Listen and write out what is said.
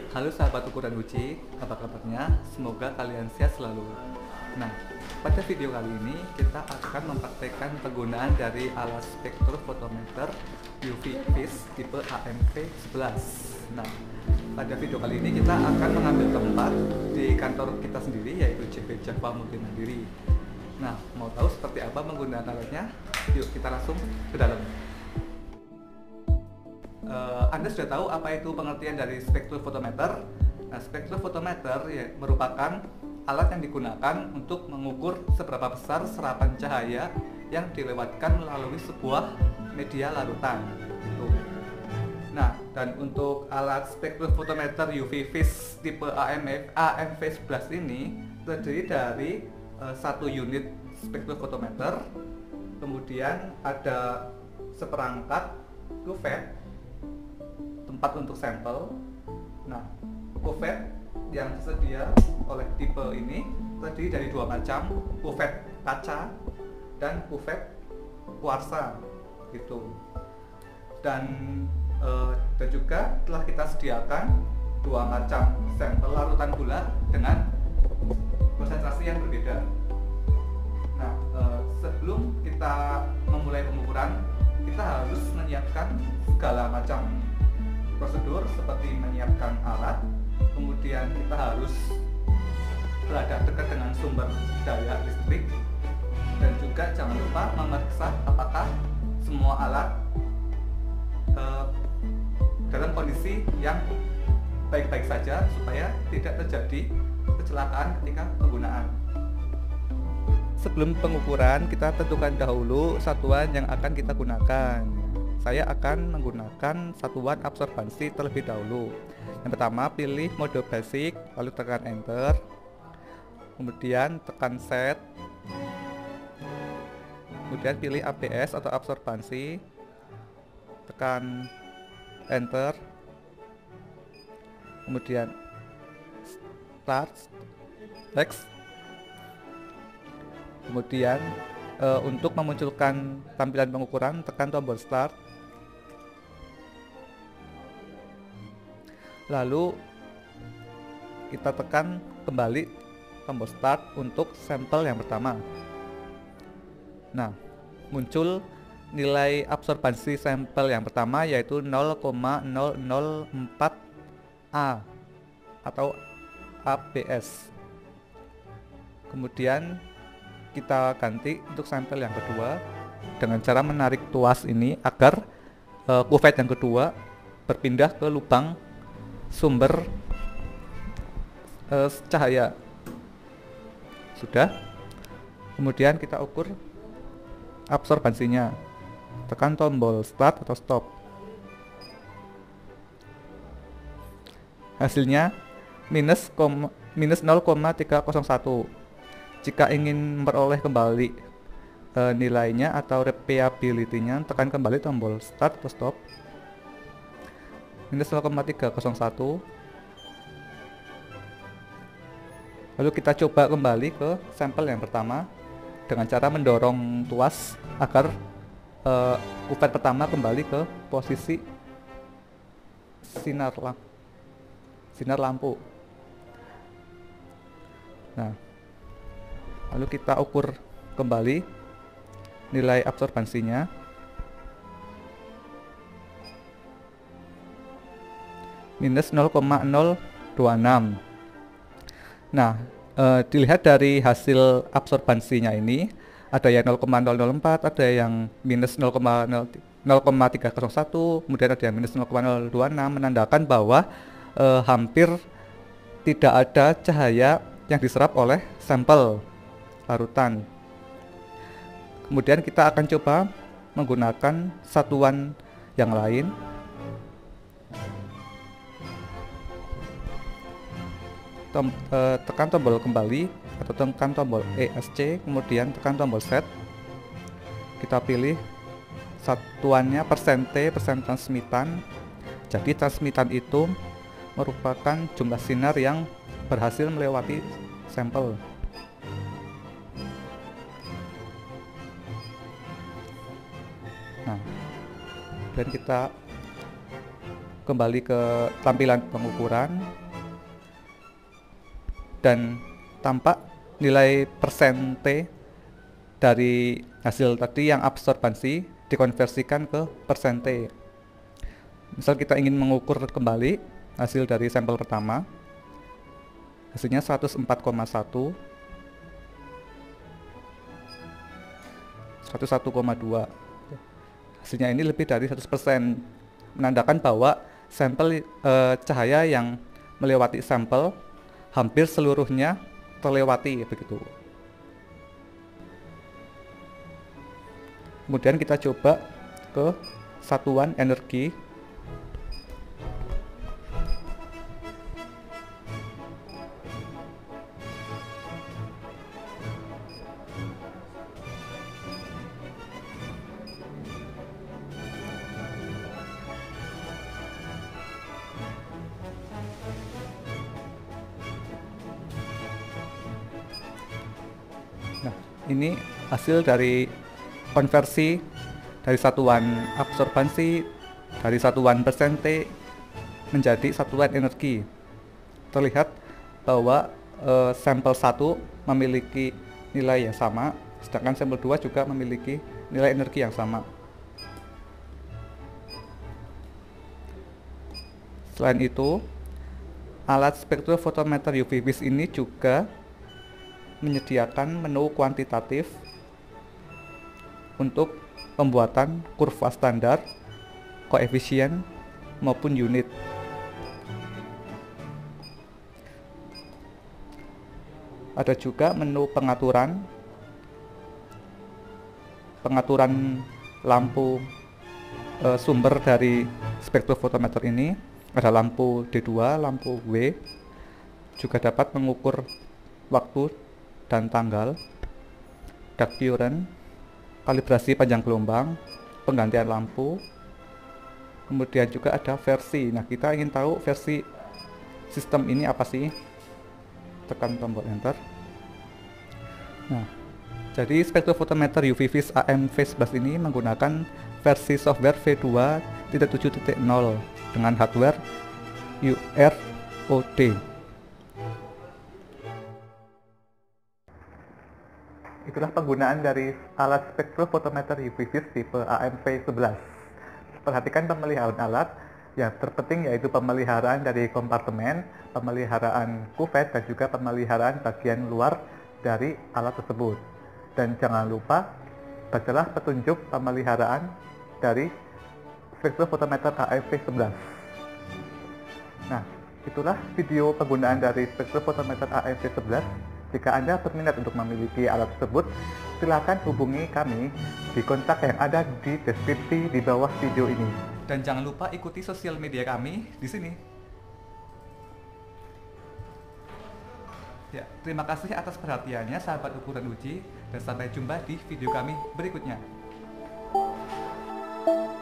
Halo sahabat ukuran Uci, apa kabarnya? Semoga kalian sehat selalu. Nah, pada video kali ini kita akan mempraktekkan penggunaan dari alat spektrofotometer UV Vis tipe AMV11. Nah, pada video kali ini kita akan mengambil tempat di kantor kita sendiri, yaitu CV Java Multi Mandiri. Nah, mau tahu seperti apa menggunakan alatnya? Yuk kita langsung ke dalam. Anda sudah tahu apa itu pengertian dari spektrofotometer. Nah, spektrofotometer ya, merupakan alat yang digunakan untuk mengukur seberapa besar serapan cahaya yang dilewatkan melalui sebuah media larutan. Gitu. Nah, dan untuk alat spektrofotometer UV Vis tipe AMV11 ini terdiri dari satu unit spektrofotometer, kemudian ada seperangkat cuvette, tempat untuk sampel. Nah, cuvette yang tersedia oleh tipe ini terdiri dari dua macam, cuvette kaca dan cuvette kuarsa gitu. Dan juga telah kita sediakan dua macam sampel larutan gula dengan konsentrasi yang berbeda. Nah, sebelum kita memulai pengukuran, kita harus menyiapkan segala macam prosedur seperti menyiapkan alat, kemudian kita harus berada dekat dengan sumber daya listrik, dan juga jangan lupa memeriksa apakah semua alat dalam kondisi yang baik-baik saja supaya tidak terjadi kecelakaan ketika penggunaan. Sebelum pengukuran, kita tentukan dahulu satuan yang akan kita gunakan. Saya akan menggunakan satuan absorbansi terlebih dahulu. Yang pertama, pilih mode basic, lalu tekan enter, kemudian tekan set, kemudian pilih ABS atau absorbansi, tekan enter, kemudian start, next, kemudian untuk memunculkan tampilan pengukuran tekan tombol start, lalu kita tekan kembali tombol start untuk sampel yang pertama. Nah, muncul nilai absorbansi sampel yang pertama yaitu 0,004 A atau ABS. Kemudian kita ganti untuk sampel yang kedua dengan cara menarik tuas ini agar cuvette yang kedua berpindah ke lubang sumber cahaya. Sudah. Kemudian kita ukur absorbansinya, tekan tombol start atau stop. Hasilnya minus 0,301. Jika ingin memperoleh kembali nilainya atau repeatability-nya, tekan kembali tombol start atau stop. Minus 0,301. Lalu kita coba kembali ke sampel yang pertama dengan cara mendorong tuas agar cuvette pertama kembali ke posisi sinar lampu. Nah, lalu kita ukur kembali nilai absorbansinya. Minus 0,026. Nah, dilihat dari hasil absorbansinya ini, ada yang 0,004, ada yang minus 0,301, kemudian ada yang minus 0,026, menandakan bahwa hampir tidak ada cahaya yang diserap oleh sampel larutan. Kemudian kita akan coba menggunakan satuan yang lain. Tekan tombol kembali atau tekan tombol ESC, kemudian tekan tombol set. Kita pilih satuannya persen transmitan. Jadi transmitan itu merupakan jumlah sinar yang berhasil melewati sampel. Nah, dan kita kembali ke tampilan pengukuran. dan tampak nilai persen T dari hasil tadi yang absorbansi dikonversikan ke persen T. Misal kita ingin mengukur kembali hasil dari sampel pertama, hasilnya 104,1, 101,2. Hasilnya ini lebih dari 100%, menandakan bahwa sampel cahaya yang melewati sampel hampir seluruhnya terlewati begitu. Kemudian kita coba ke satuan energi. Nah, ini hasil dari konversi dari satuan absorbansi dari satuan persen T menjadi satuan energi. Terlihat bahwa sampel 1 memiliki nilai yang sama, sedangkan sampel 2 juga memiliki nilai energi yang sama. Selain itu, alat spektrofotometer UV vis ini juga menyediakan menu kuantitatif untuk pembuatan kurva standar, koefisien, maupun unit. Ada juga menu pengaturan lampu sumber dari spektrofotometer ini. Ada lampu D2, lampu W, juga dapat mengukur waktu dan tanggal, dark current, kalibrasi panjang gelombang, penggantian lampu. Kemudian juga ada versi. Nah, kita ingin tahu versi sistem ini apa sih? Tekan tombol enter. Nah, jadi spektrofotometer UV vis AM-V11 ini menggunakan versi software V2.7.0 dengan hardware UROD. Itulah penggunaan dari alat spektrofotometer UV vis tipe AM-V11. Perhatikan pemeliharaan alat. Yang terpenting yaitu pemeliharaan dari kompartemen, pemeliharaan kuvet, dan juga pemeliharaan bagian luar dari alat tersebut. Dan jangan lupa bacalah petunjuk pemeliharaan dari spektrofotometer AM-V11. Nah, itulah video penggunaan dari spektrofotometer AM-V11. Jika Anda berminat untuk memiliki alat tersebut, silakan hubungi kami di kontak yang ada di deskripsi di bawah video ini. Dan jangan lupa ikuti sosial media kami di sini. Ya, terima kasih atas perhatiannya sahabat ukuran uji, dan sampai jumpa di video kami berikutnya.